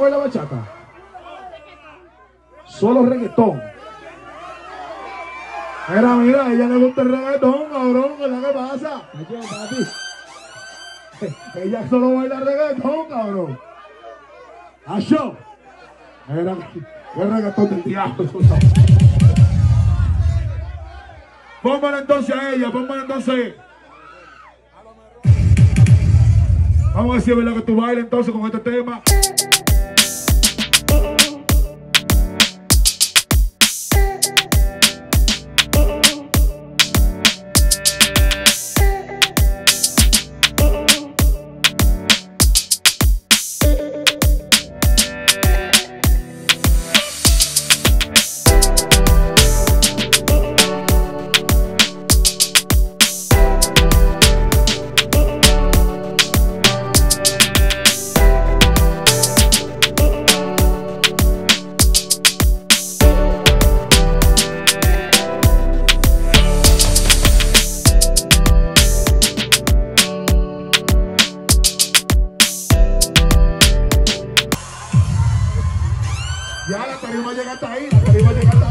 baila bachata? Solo reggaetón. Mira, a ella le gusta el reggaetón, cabrón, ¿qué es lo que pasa? Ella solo baila reggaetón, cabrón. ¡Acho! Mira, el reggaetón del diablo. Póngale entonces a ella, póngale entonces. Vamos a ver si es verdad que tú bailas entonces con este tema. Ya la tarima llega hasta ahí, la tarima llega hasta ahí.